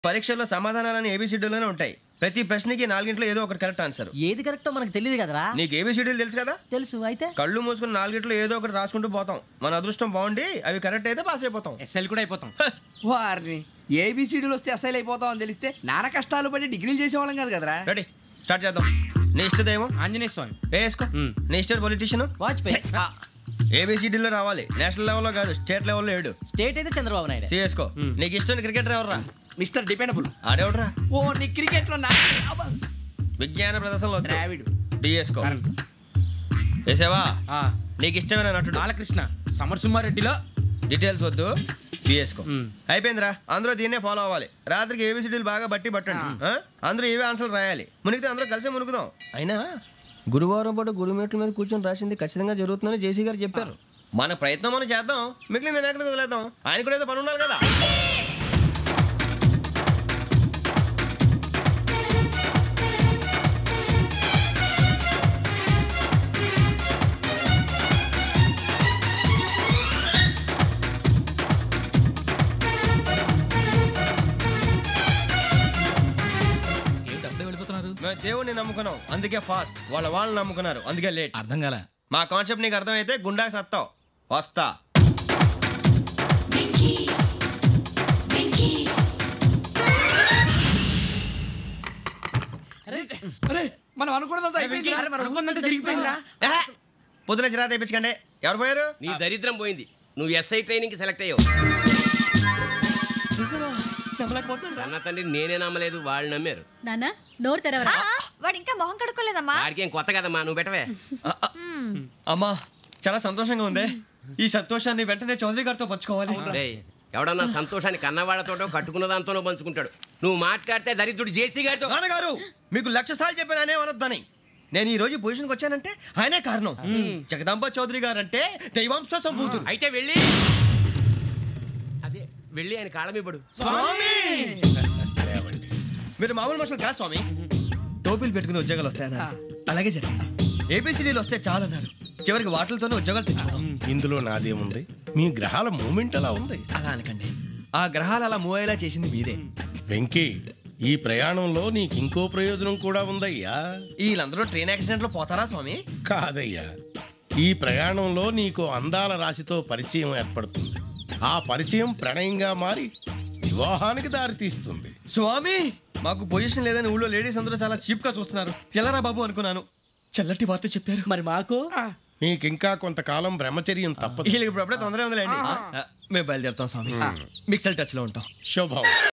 పరీక్షల్లో సమాధానాలని ఏబిసిడీలోనే ఉంటాయి. ప్రతి ప్రశ్నకి 4 ఏదో ఒకటి కరెక్ట్ ఆన్సర్. ఏది కరెక్టో మనకు తెలియదు కదరా. నీకు ఏబిసిడీలు తెలుసు కదా? తెలుసు. అయితే కళ్ళు మూసుకుని 4 ఏదో ఒకటి రాసుకుంటూ పోతాం. మన అదృష్టం బాగుండి అవి కరెక్ట్ అయితే పాస్ అయిపోతాం. ఎస్ఎల్ కూడా అయిపోతాం. వారిని ఏబిసిడీలు వస్తే అసైల్ అయిపోతాం అని తెలిస్తే నాన్న కష్టాలు పడి డిగ్రీలు చేసేవాళ్ళం కాదు కదరా. రెడీ, స్టార్ట్ చేద్దాం. నీ ఇష్టదేమో ఆంజనేయ స్వామి. వేసుకో. నీ ఇష్ట పొలిటీషియన్ వాజ్పేయి. ఏబిసిడీలో రావాలి. నేషనల్ లెవెల్లో కాదు, స్టేట్ లెవెల్లో 7. స్టేట్ అయితే చంద్రబాబు నాయుడు. సిఎస్కో. నీకు ఇష్టం క్రికెటర్ ఎవర్రా? Mister dependable. ఆడేవడరా? ఓ నీ క్రికెట్ లో విజ్ఞాన ప్రదర్శనలో ద్రావిడు. డిఎస్కో. వేసావా? నీకు ఇష్టమైన నటుడు? బాలకృష్ణ. సమర్ సుమారెడ్డిలో డీటెయిల్స్ వద్దు, బిఎస్కో. అయిపోయిందిరా. అందరూ దీన్నే ఫాలో అవ్వాలి. రాత్రికి ఏబిసిడీలు బాగా బట్టి పట్టండి. అందరూ ఏవే ఆన్సర్లు రాయాలి. మునిగితే అందరూ కలిసి మునుగుదాం. అయినా గురువారం పాటు గురుమేట్ల మీద కూర్చొని రాసింది ఖచ్చితంగా జరుగుతుందని జేసీ గారు చెప్పారు. మన ప్రయత్నం మనం చేద్దాం, మిగిలిన నేను ఎక్కడికి వదిలేద్దాం. ఆయన కూడా ఏదో పని ఉండాలి కదా. మేము దేవుడిని నమ్ముకున్నాం, అందుకే ఫాస్ట్. వాళ్ళని నమ్ముకున్నారు, అందుకే లేట్. అర్థం కాల. మా కాన్సెప్ట్ నీకు అర్థమైతే గుండా సత్తావు. వస్తా. మనం అనుకున్నదంతా జరిగిపోయిందిరా. పొద్దున చిరా తెప్పించకండి. ఎవరు పోయారు? నీ దరిద్రం పోయింది. నువ్వు ఎస్ఐ ట్రైనింగ్ సెలెక్ట్ అయ్యావు. అన్న తండ్రి నేనే నమ్మలేదు, వాళ్ళు నమ్మారు. నాన్న నోరు తెరవరా. వాడు ఇంకా మొహం కడుక్కోలేదమ్మా. వాడికి ఏం కొత్త కదమ్మా, నువ్వు పెట్టవే. అమ్మా చాలా సంతోషంగా ఉంది. ఈ సంతోషాన్ని వెంటనే చౌదరి గారితో పంచుకోవాలి. డేయ్, ఎవడన్నా సంతోషాన్ని కన్నవాళ్లతోటో కట్టుకున్న దాంతోనో పంచుకుంటాడు. నువ్వు మాట్లాడితే దరిద్రుడు జేసీ గారితో. నాన్నగారు మీకు 1,00,000 సార్లు చెప్పాను అనే అనొద్దని. నేను ఈ రోజు పొజిషన్కి వచ్చానంటే ఆయనే కారణం. జగదాంబ చౌదరి గారు అంటే దైవాంశ సంభూతుడు. అయితే వెళ్ళి అదే వెళ్ళి ఆయన కాళ్ళమివ్వడు. మీరు మామూలు మనుషులు కాదు స్వామి. టోపీలు పెట్టుకుని ఉద్యోగాలు వస్తాయన్నారు, అలాగే జరిగింది. ఏబిసిడీలు వస్తే చాలన్నారు, చివరికి వాటిలతోనే ఉద్యోగాలు తెచ్చుకున్నాం. ఇందులో నాదేముంది? మీ గ్రహాల మూమెంట్ అలా ఉంది. అలా అనకండి, ఆ గ్రహాలు అలా మూవ్ అయ్యేలా చేసింది మీరే. వెంకీ, ఈ ప్రయాణంలో నీకు ఇంకో ప్రయోజనం కూడా ఉందయ్యా. వీళ్ళందరూ ట్రైన్ యాక్సిడెంట్ లో పోతారా స్వామి? కాదయ్యా, ఈ ప్రయాణంలో నీకు అందాల రాశితో పరిచయం ఏర్పడుతుంది. ఆ పరిచయం ప్రణయంగా మారి వివాహానికి దారితీస్తుంది. స్వామి మాకు పొజిషన్ లేదని ఊళ్ళో లేడీస్ అందరూ చాలా చీప్ గా చూస్తున్నారు. ఎలారా బాబు అనుకున్నాను. చల్లటి వార్త చెప్పారు. మరి మాకు నీకింకా కొంతకాలం బ్రహ్మచర్యం తప్పదు. వీళ్ళకి ఇప్పుడు అప్పుడే తొందరగా ఉందిలేండి. మేము బయలుదేరుతాం స్వామి. మిక్సల్ టచ్ లో ఉంటాం. శుభం.